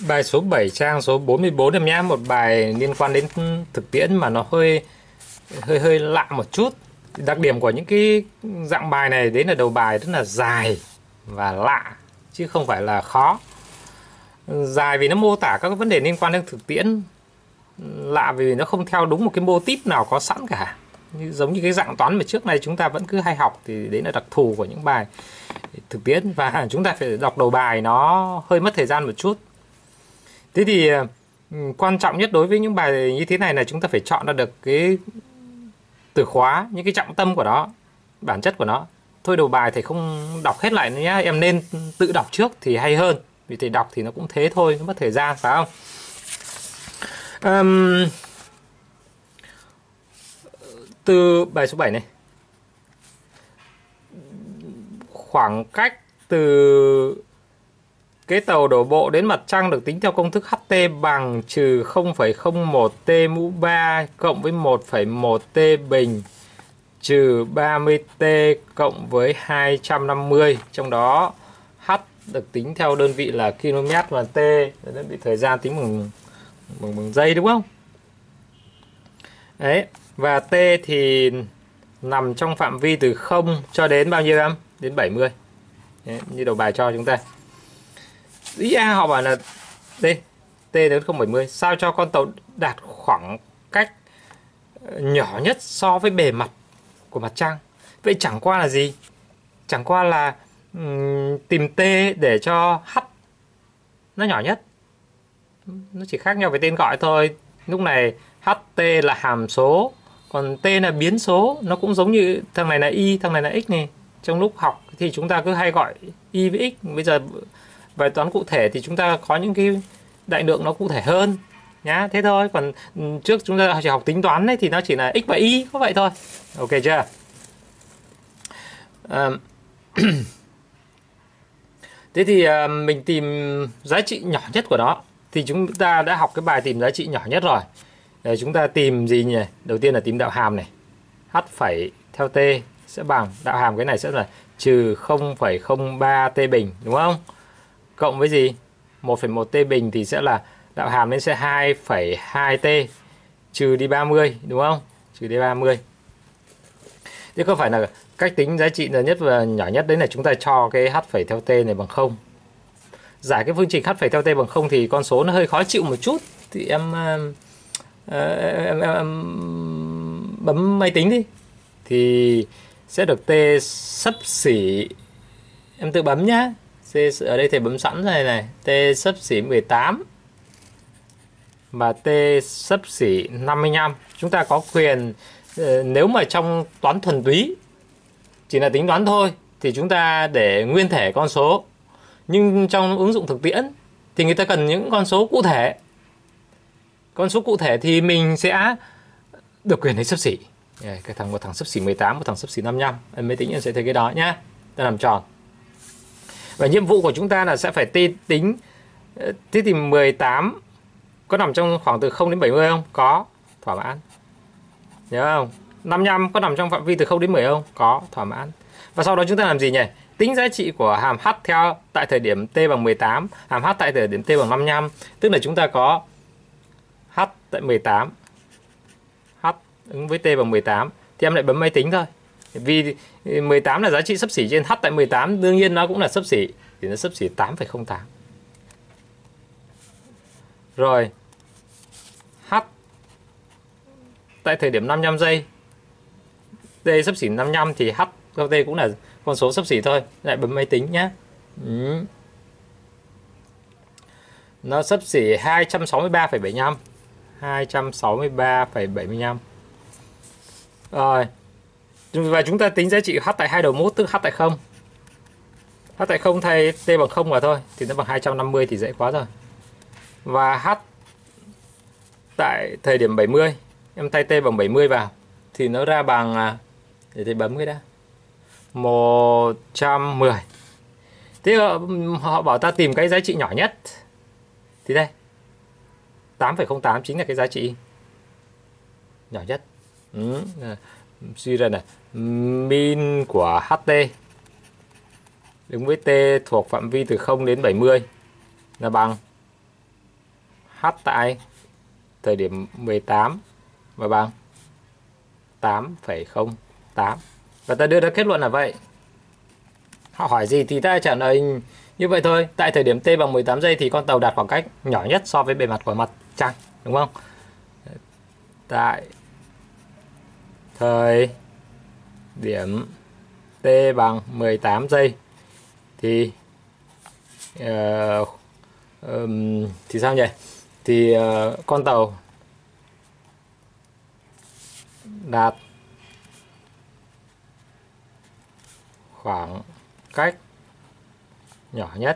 Bài số 7 trang số 44 em nhé, một bài liên quan đến thực tiễn mà nó hơi lạ một chút. Đặc điểm của những cái dạng bài này đấy là đầu bài rất là dài và lạ chứ không phải là khó. Dài vì nó mô tả các vấn đề liên quan đến thực tiễn, lạ vì nó không theo đúng một cái mô típ nào có sẵn cả. Giống như cái dạng toán mà trước này chúng ta vẫn cứ hay học, thì đấy là đặc thù của những bài thực tiễn và chúng ta phải đọc đầu bài nó hơi mất thời gian một chút. Thế thì quan trọng nhất đối với những bài như thế này là chúng ta phải chọn ra được cái từ khóa, những cái trọng tâm của nó, bản chất của nó. Thôi đầu bài thầy không đọc hết lại nữa nhé, em nên tự đọc trước thì hay hơn. Vì thầy đọc thì nó cũng thế thôi, nó mất thời gian, phải không? Từ bài số 7 này, khoảng cách từ cái tàu đổ bộ đến mặt trăng được tính theo công thức HT bằng trừ 0,01 t mũ 3 cộng với 1,1 t bình trừ 30 t cộng với 250. Trong đó H được tính theo đơn vị là km và T là đơn vị thời gian tính bằng giây, đúng không? Đấy, và T thì nằm trong phạm vi từ 0 cho đến bao nhiêu em? Đến 70. Đấy, như đầu bài cho chúng ta. Ý A họ bảo là đây, T đến 0,70 sao cho con tàu đạt khoảng cách nhỏ nhất so với bề mặt của mặt trăng. Vậy chẳng qua là gì? Chẳng qua là tìm T để cho H nó nhỏ nhất. Nó chỉ khác nhau về tên gọi thôi. Lúc này HT là hàm số, còn T là biến số. Nó cũng giống như thằng này là Y, thằng này là X này. Trong lúc học thì chúng ta cứ hay gọi Y với X. Bây giờ bài toán cụ thể thì chúng ta có những cái đại lượng nó cụ thể hơn nhá, thế thôi. Còn trước chúng ta chỉ học tính toán ấy, thì nó chỉ là X và Y, có vậy thôi. Ok chưa? Thế thì mình tìm giá trị nhỏ nhất của nó. Thì chúng ta đã học cái bài tìm giá trị nhỏ nhất rồi. Để chúng ta tìm gì nhỉ? Đầu tiên là tìm đạo hàm này. H phẩy theo T sẽ bằng, đạo hàm cái này sẽ là trừ 0,03 T bình, đúng không? Cộng với gì? 1,1 T bình thì sẽ là đạo hàm nên sẽ 2,2 T trừ đi 30, đúng không? Trừ đi 30. Thế có phải là cách tính giá trị lớn nhất và nhỏ nhất đấy là chúng ta cho cái H phẩy theo T này bằng 0. Giải cái phương trình H phẩy theo T bằng 0 thì con số nó hơi khó chịu một chút. Thì em bấm máy tính đi. Thì sẽ được T xấp xỉ, em tự bấm nhá. Ở đây thầy bấm sẵn rồi này. T xấp xỉ 18 và T xấp xỉ 55. Chúng ta có quyền, nếu mà trong toán thuần túy chỉ là tính toán thôi thì chúng ta để nguyên thể con số. Nhưng trong ứng dụng thực tiễn thì người ta cần những con số cụ thể. Con số cụ thể thì mình sẽ được quyền lấy xấp xỉ. Một thằng xấp xỉ 18, một thằng xấp xỉ 55. Em máy tính em sẽ thấy cái đó nhá. Ta làm tròn. Và nhiệm vụ của chúng ta là sẽ phải tính. Thế thì 18 có nằm trong khoảng từ 0 đến 70 không? Có, thỏa mãn. Nhớ không? 55 có nằm trong phạm vi từ 0 đến 10 không? Có, thỏa mãn. Và sau đó chúng ta làm gì nhỉ? Tính giá trị của hàm H theo tại thời điểm T bằng 18, hàm H tại thời điểm T bằng 55. Tức là chúng ta có H tại 18, H ứng với T bằng 18. Thì em lại bấm máy tính thôi. Vì 18 là giá trị xấp xỉ trên H tại 18, đương nhiên nó cũng là xấp xỉ. Thì nó xấp xỉ 8,08. Rồi H tại thời điểm 55 giây, T xấp xỉ 55 thì H theo T cũng là con số xấp xỉ thôi. Lại bấm máy tính nhé. Nó xấp xỉ 263,75. 263,75. Rồi. Và chúng ta tính giá trị H tại hai đầu mút, tức H tại 0. H tại 0 thay T bằng 0 vào thôi thì nó bằng 250 thì dễ quá rồi. Và H tại thời điểm 70, em thay T bằng 70 vào thì nó ra bằng, để thầy bấm cái đã, 110. Thế họ bảo ta tìm cái giá trị nhỏ nhất. Thì đây 8,08 chính là cái giá trị nhỏ nhất. Suy ra này, min của HT ứng với T thuộc phạm vi từ 0 đến 70 là bằng H tại thời điểm 18 và bằng 8,08. Và ta đưa ra kết luận là vậy. Họ hỏi gì thì ta trả lời như vậy thôi. Tại thời điểm T bằng 18 giây thì con tàu đạt khoảng cách nhỏ nhất so với bề mặt của mặt trăng, đúng không? Tại thời điểm T bằng 18 giây thì thì sao nhỉ? Thì con tàu đạt khoảng cách nhỏ nhất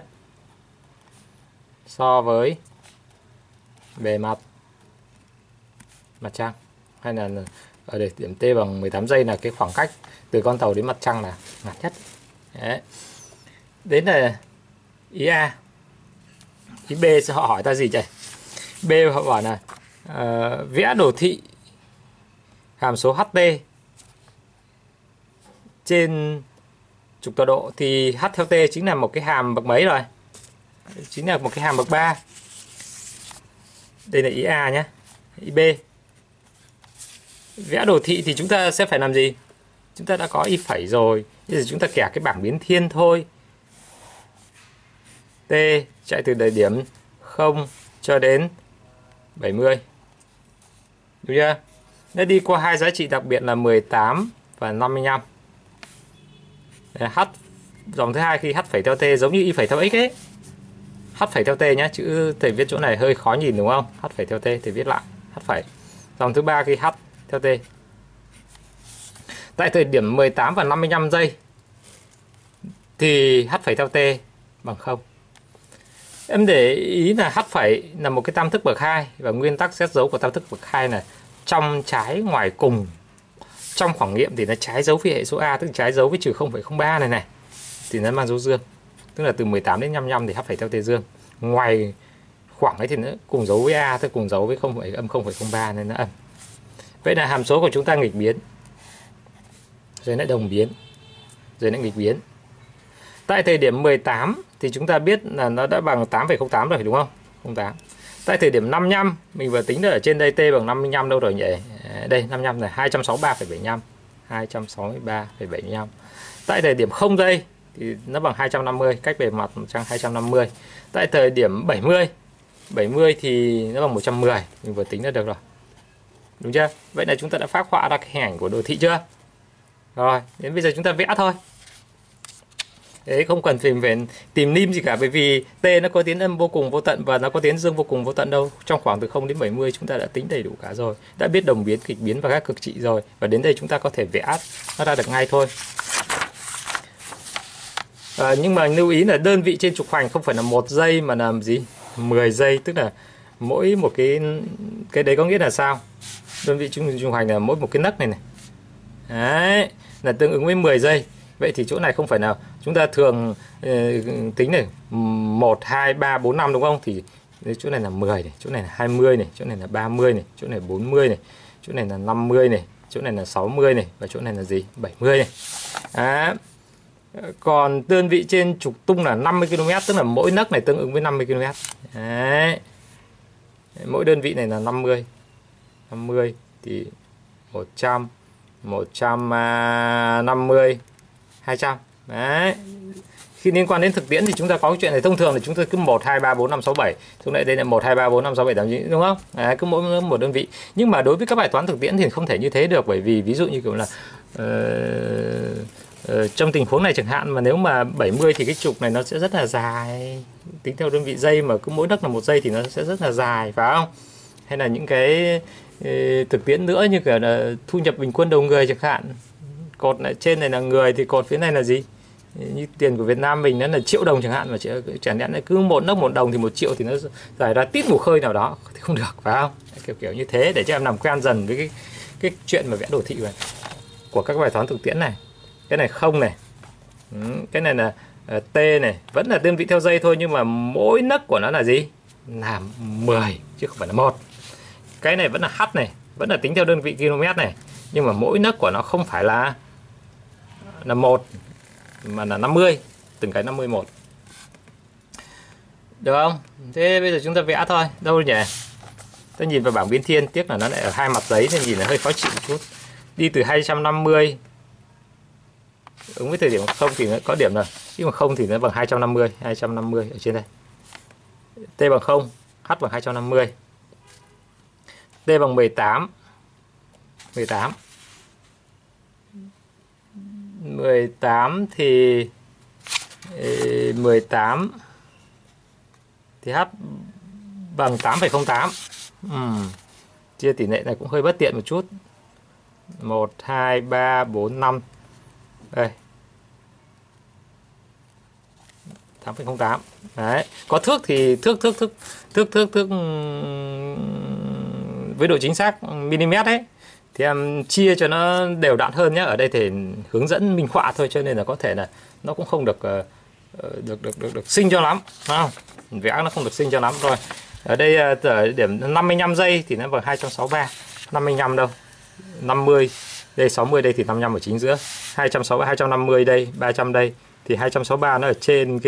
so với bề mặt trăng, hay là ở đây điểm T bằng 18 giây là cái khoảng cách từ con tàu đến mặt trăng là ngắn nhất. Đấy. Đến là ý A. Ý B sẽ họ hỏi ta gì vậy? B họ bảo là vẽ đồ thị hàm số HT trên trục tọa độ, thì H theo T chính là một cái hàm bậc mấy rồi? Chính là một cái hàm bậc 3. Đây là ý A nhé. Ý B. Vẽ đồ thị thì chúng ta sẽ phải làm gì? Chúng ta đã có y phẩy rồi. Bây giờ chúng ta kẻ cái bảng biến thiên thôi. T chạy từ thời điểm 0 cho đến 70. Đúng chưa? Nó đi qua hai giá trị đặc biệt là 18 và 55. H dòng thứ hai khi H phẩy theo T giống như y phẩy theo X ấy. H phẩy theo T nhé, chữ thầy viết chỗ này hơi khó nhìn đúng không? H phẩy theo T thì viết lại H phẩy. Dòng thứ ba khi H theo T. Tại thời điểm 18 và 55 giây thì H phẩy theo T bằng 0. Em để ý là H phẩy là một cái tam thức bậc 2 và nguyên tắc xét dấu của tam thức bậc 2 là trong trái ngoài cùng. Trong khoảng nghiệm thì nó trái dấu với hệ số A, tức trái dấu với trừ 0,03 này thì nó mang dấu dương. Tức là từ 18 đến 55 thì H phẩy theo T dương. Ngoài khoảng ấy thì nó cùng dấu với A, tức cùng dấu với âm 0,03 nên nó âm. Vậy là hàm số của chúng ta nghịch biến. Rồi lại đồng biến. Rồi lại nghịch biến. Tại thời điểm 18 thì chúng ta biết là nó đã bằng 8,08 rồi đúng không? 08. Tại thời điểm 55 mình vừa tính được ở trên đây T bằng 55 đâu rồi nhỉ? Đây 55 là 263,75. 263,75. Tại thời điểm 0 giây thì nó bằng 250, cách bề mặt trăng 250. Tại thời điểm 70 thì nó bằng 110, mình vừa tính ra được rồi. Đúng chưa? Vậy là chúng ta đã phác họa ra cái hình ảnh của đồ thị chưa? Rồi, đến bây giờ chúng ta vẽ thôi. Đấy, không cần phải tìm nim gì cả, bởi vì T nó có tiến âm vô cùng vô tận và nó có tiến dương vô cùng vô tận đâu. Trong khoảng từ 0 đến 70 chúng ta đã tính đầy đủ cả rồi. Đã biết đồng biến, kịch biến và các cực trị rồi. Và đến đây chúng ta có thể vẽ nó ra được ngay thôi. Nhưng mà lưu ý là đơn vị trên trục hoành không phải là 1 giây mà là gì? 10 giây, tức là mỗi một cái đấy có nghĩa là sao? Đơn vị trục hoành là mỗi một cái nấc này này. Đấy, là tương ứng với 10 giây. Vậy thì chỗ này không phải nào chúng ta thường tính này 1, 2, 3, 4, 5 đúng không? Thì chỗ này là 10 này, chỗ này là 20 này, chỗ này là 30 này, chỗ này 40 này, chỗ này là 50 này, chỗ này là 60 này và chỗ này là gì? 70 này. Đó. Còn đơn vị trên trục tung là 50 km, tức là mỗi nấc này tương ứng với 50 km. Đấy. Mỗi đơn vị này là 50. 50 thì 100, 150, 200. Đấy. Khi liên quan đến thực tiễn thì chúng ta có cái chuyện này, thông thường là chúng ta cứ 1, 2, 3, 4, 5, 6, 7. Chúng lại đây là 1, 2, 3, 4, 5, 6, 7, 8, 9 đúng không? Đấy, cứ mỗi một đơn vị. Nhưng mà đối với các bài toán thực tiễn thì không thể như thế được, bởi vì ví dụ như kiểu là trong tình huống này chẳng hạn mà nếu mà 70 thì cái trục này nó sẽ rất là dài. Tính theo đơn vị giây mà cứ mỗi nấc là 1 giây thì nó sẽ rất là dài, phải không? Hay là những cái thực tiễn nữa như kiểu là thu nhập bình quân đầu người chẳng hạn. Cột này trên này là người thì cột phía này là gì? Như tiền của Việt Nam mình nó là triệu đồng chẳng hạn, mà chẳng hạn cứ một nấc 1 đồng thì 1 triệu thì nó giải ra tít mù khơi nào đó thì không được, phải không? Kiểu như thế để cho em làm quen dần với cái chuyện mà vẽ đồ thị này của các bài toán thực tiễn này. Cái này không này, cái này là T này, vẫn là đơn vị theo giây thôi nhưng mà mỗi nấc của nó là gì? Là 10 chứ không phải là 1. Cái này vẫn là H này, vẫn là tính theo đơn vị km này, nhưng mà mỗi nấc của nó không phải là 1 mà là 50, từng cái 51. Được không? Thế bây giờ chúng ta vẽ thôi. Đâu nhỉ? Tôi nhìn vào bảng biến thiên, tiếc là nó lại ở hai mặt giấy nên nhìn nó hơi khó chịu một chút. Đi từ 250 ứng với thời điểm không thì nó có điểm rồi, chứ mà không thì nó bằng 250 ở trên đây. T bằng 0, H bằng 250. T bằng 18. 18 thì 18 thì H bằng 8,08. Chia tỷ lệ này cũng hơi bất tiện một chút. 1 2 3 4 5. Đây. 8,08. Đấy, có thước thì thước với độ chính xác mm ấy thì em chia cho nó đều đặn hơn nhé. Ở đây thì hướng dẫn minh họa thôi cho nên là có thể là nó cũng không được được xinh cho lắm, phải không? Vẽ nó không được xinh cho lắm rồi. Ở đây ở điểm 55 giây thì nó bằng 263. 55 đâu? 50. Đây 60 đây thì 55 ở chính giữa. 260 250 đây, 300 đây thì 263 nó ở trên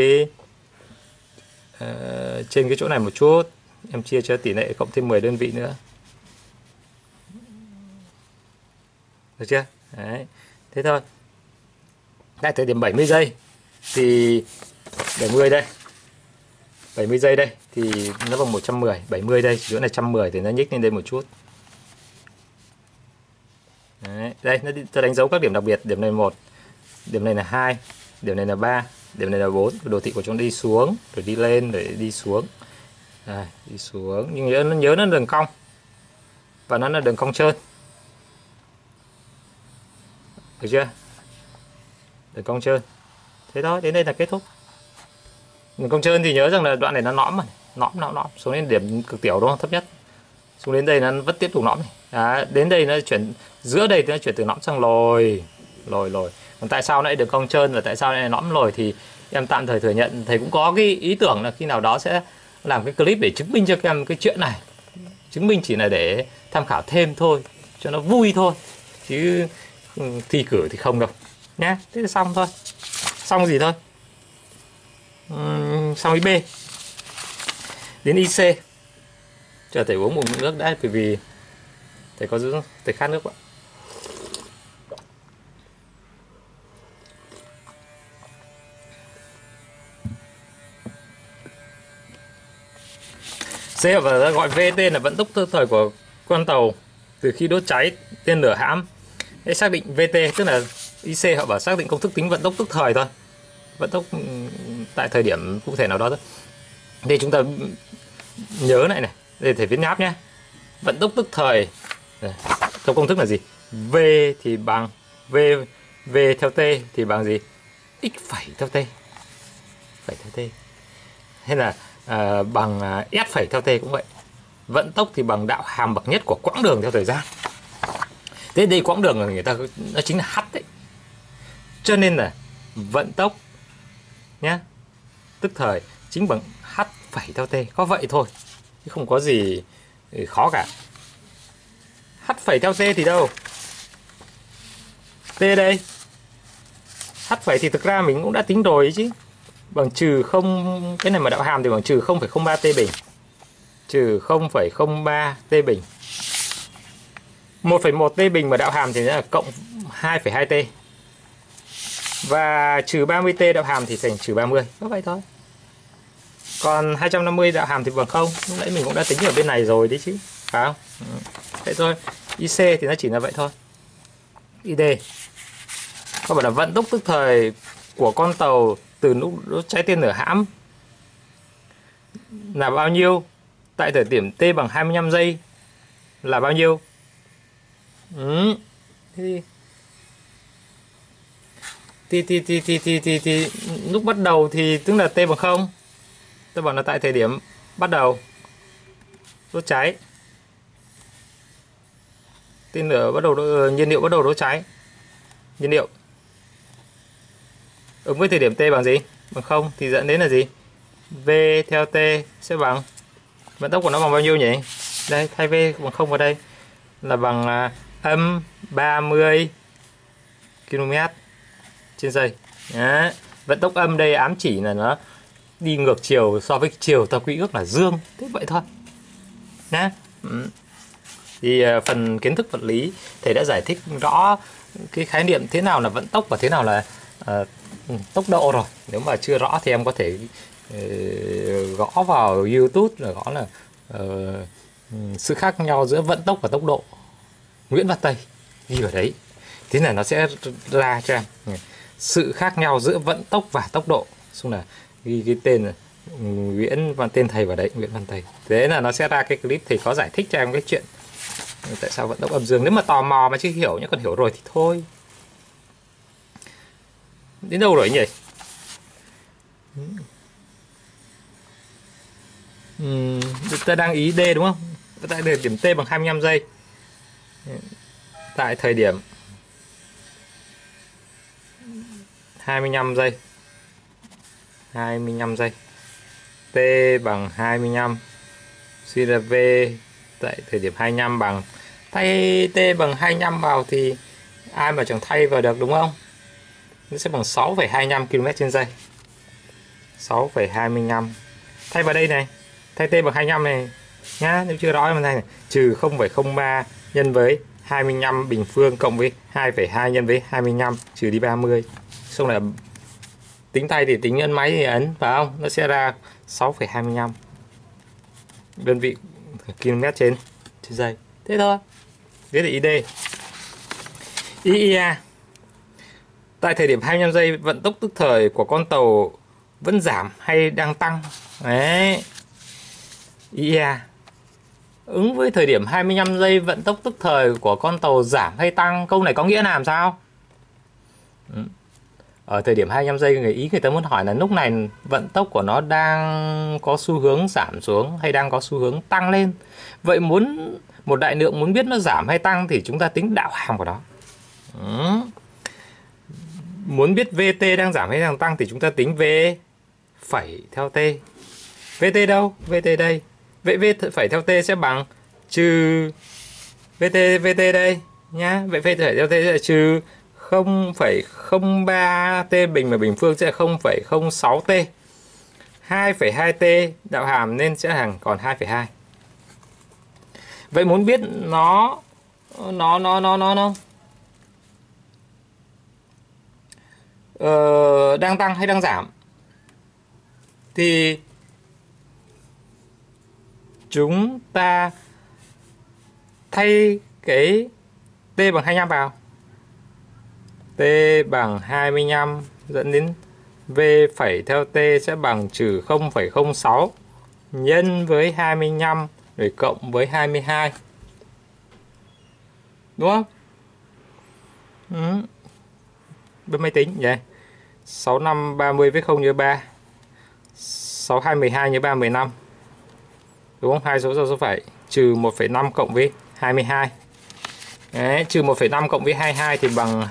cái chỗ này một chút. Em chia cho tỷ lệ cộng thêm 10 đơn vị nữa. Được chưa? Đấy. Thế thôi. Tại thời điểm 70 giây thì 70 đây. 70 giây đây thì nó bằng 110, 70 đây, chỗ này 110 thì nó nhích lên đây một chút. Đấy, đây tôi đánh dấu các điểm đặc biệt, điểm này 1, điểm này là 2, điểm này là 3, điểm này là 4, đồ thị của chúng đi xuống rồi đi lên rồi đi xuống. Đây, đi xuống nhưng nhớ nó đường cong và nó là đường cong trơn. Được chưa? Đường cong trơn. Thế thôi, đến đây là kết thúc. Đường cong trơn thì nhớ rằng là đoạn này nó nõm mà, nõm xuống đến điểm cực tiểu đúng không? Thấp nhất. Xuống đến đây nó vẫn tiếp tục nõm này. Đó, đến đây nó chuyển giữa đây thì nó chuyển từ nõm sang lồi. Còn tại sao lại đường cong trơn và tại sao lại nõm lồi thì em tạm thời thừa nhận thầy cũng có cái ý tưởng là khi nào đó sẽ làm cái clip để chứng minh cho các em cái chuyện này. Chứng minh chỉ là để tham khảo thêm thôi, cho nó vui thôi. Chứ thi cử thì không đâu. Nhá, thế là xong thôi. Xong gì thôi. Xong ý B. Đến IC. Chờ thầy uống một ngụm nước đã, bởi vì thầy khát nước ạ. C và gọi V tên là vận tốc tức thời của con tàu từ khi đốt cháy tên lửa hãm. Hãy xác định VT, tức là IC họ bảo xác định công thức tính vận tốc tức thời thôi. Vận tốc tại thời điểm cụ thể nào đó thôi. Đây chúng ta nhớ này đây thầy viết nháp nhé. Vận tốc tức thời trong công thức là gì? V thì bằng V theo T thì bằng gì? X phẩy theo T. Phẩy theo T. Hay là bằng S phẩy theo T cũng vậy. Vận tốc thì bằng đạo hàm bậc nhất của quãng đường theo thời gian. Thế đây quãng đường là người ta nó chính là H đấy. Cho nên là vận tốc nhá, tức thời chính bằng H phẩy theo T, có vậy thôi chứ không có gì khó cả. H phẩy theo T thì đâu? T đây. H phẩy thì thực ra mình cũng đã tính rồi chứ. Bằng trừ không, cái này mà đạo hàm thì bằng trừ 0,03 T bình. Trừ 0,03 T bình. 1,1 T bình mà đạo hàm thì là cộng 2,2 T. Và trừ 30 T đạo hàm thì thành trừ 30. Có vậy thôi. Còn 250 đạo hàm thì bằng 0. Lúc nãy mình cũng đã tính ở bên này rồi đấy chứ. Phải không? Thế thôi. IC thì nó chỉ là vậy thôi. ID. Có bảo là vận tốc tức thời của con tàu từ lúc đốt cháy tên lửa hãm là bao nhiêu? Tại thời điểm T bằng 25 giây là bao nhiêu? Thì lúc bắt đầu thì tức là T bằng 0. Tôi bảo là tại thời điểm bắt đầu đốt cháy tên lửa bắt đầu nhiên liệu bắt đầu đốt cháy. Nhiên liệu ứng với thời điểm T bằng gì? Bằng 0 thì dẫn đến là gì? V theo T sẽ bằng vận tốc của nó bằng bao nhiêu nhỉ? Đây, thay V bằng 0 vào đây là bằng âm 30 km trên giây. Đấy. Vận tốc âm đây ám chỉ là nó đi ngược chiều so với chiều ta quy ước là dương, thế vậy thôi nhá. Thì phần kiến thức vật lý thầy đã giải thích rõ cái khái niệm thế nào là vận tốc và thế nào là tốc độ rồi. Nếu mà chưa rõ thì em có thể gõ vào YouTube là gõ là sự khác nhau giữa vận tốc và tốc độ Nguyễn Văn Tây, ghi vào đấy, thế là nó sẽ ra cho em sự khác nhau giữa vận tốc và tốc độ. Xong là ghi cái tên là Nguyễn Văn, tên thầy vào đấy, Nguyễn Văn Tây, thế là nó sẽ ra cái clip thầy có giải thích cho em cái chuyện tại sao vận tốc âm dương. Nếu mà tò mò mà chưa hiểu nhé, còn hiểu rồi thì thôi. Đến đâu rồi nhỉ? Ta đang ý D đúng không? Tại thời điểm T bằng 25 giây. Tại thời điểm 25 giây. 25 giây. T bằng 25. Suy ra V tại thời điểm 25 bằng, thay T bằng 25 vào thì ai mà chẳng thay vào được đúng không? Nó sẽ bằng 6,25 km/giây. 6,25. Thay vào đây này, thay T bằng 25 này nhá, nếu chưa rõ em thay này, trừ 0,03 nhân với 25 bình phương cộng với 2,2 nhân với 25 trừ đi 30. Xong là tính tay thì tính nhân máy thì ấn phải không? Nó sẽ ra 6,25 đơn vị km trên giây. Thế thôi. Thế thì ID. IIA. Tại thời điểm 25 giây, vận tốc tức thời của con tàu vẫn giảm hay đang tăng? Đấy. IIA. Ứng với thời điểm 25 giây, vận tốc tức thời của con tàu giảm hay tăng? Câu này có nghĩa là làm sao? Ở thời điểm 25 giây, người ta muốn hỏi là lúc này vận tốc của nó đang có xu hướng giảm xuống hay đang có xu hướng tăng lên. Vậy một đại lượng muốn biết nó giảm hay tăng thì chúng ta tính đạo hàm của nó. Muốn biết VT đang giảm hay đang tăng thì chúng ta tính V phẩy theo T. VT đâu? VT đây. Vậy V phẩy theo T sẽ bằng trừ VT đây nhá. Vậy V phẩy theo T sẽ là trừ 0,03 T bình, mà bình phương sẽ 0,06 T. 2,2 T đạo hàm nên sẽ hàng còn 2,2. Vậy muốn biết nó đang tăng hay đang giảm thì chúng ta thay cái T bằng 25 vào. T bằng 25 dẫn đến V phẩy theo T sẽ bằng trừ 0,06 nhân với 25 rồi cộng với 22. Đúng không? Bên máy tính vậy. 65 30 với 0 như 3. 62 12 như 3 15. Đúng không? Hai số phẩy trừ 1,5 cộng với 22. Đấy, trừ 1,5 cộng với 22 thì bằng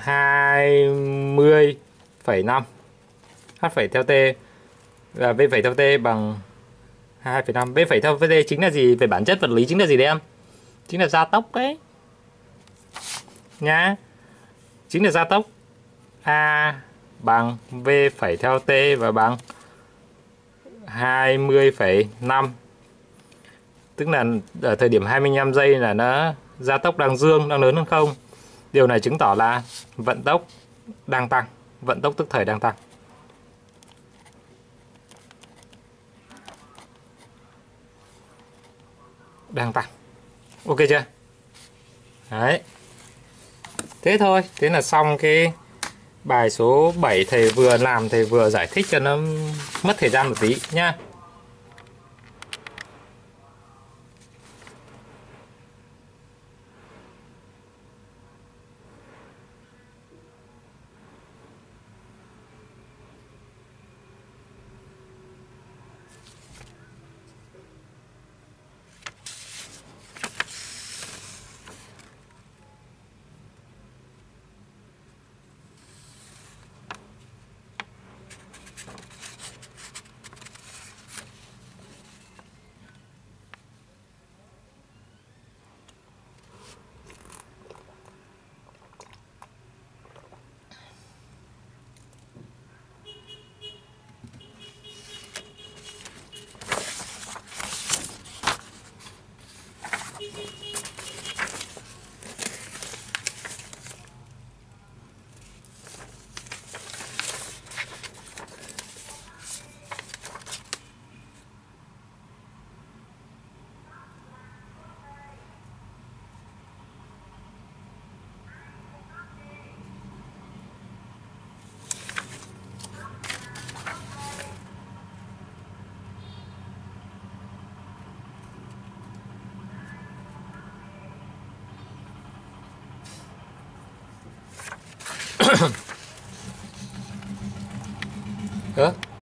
20,5. H phẩy theo T và V phẩy theo T bằng 2,5. V phẩy theo T chính là gì? Về bản chất vật lý chính là gì đấy em? Chính là gia tốc đấy. Nhá. Chính là gia tốc. A bằng V phẩy theo T và bằng 20,5. Tức là ở thời điểm 25 giây là nó gia tốc đang dương, đang lớn hơn không. Điều này chứng tỏ là vận tốc đang tăng, vận tốc tức thời đang tăng. Đang tăng. Ok chưa? Đấy. Thế thôi, thế là xong cái bài số 7 thầy vừa làm, thầy vừa giải thích cho nó mất thời gian một tí nhá. Ủa?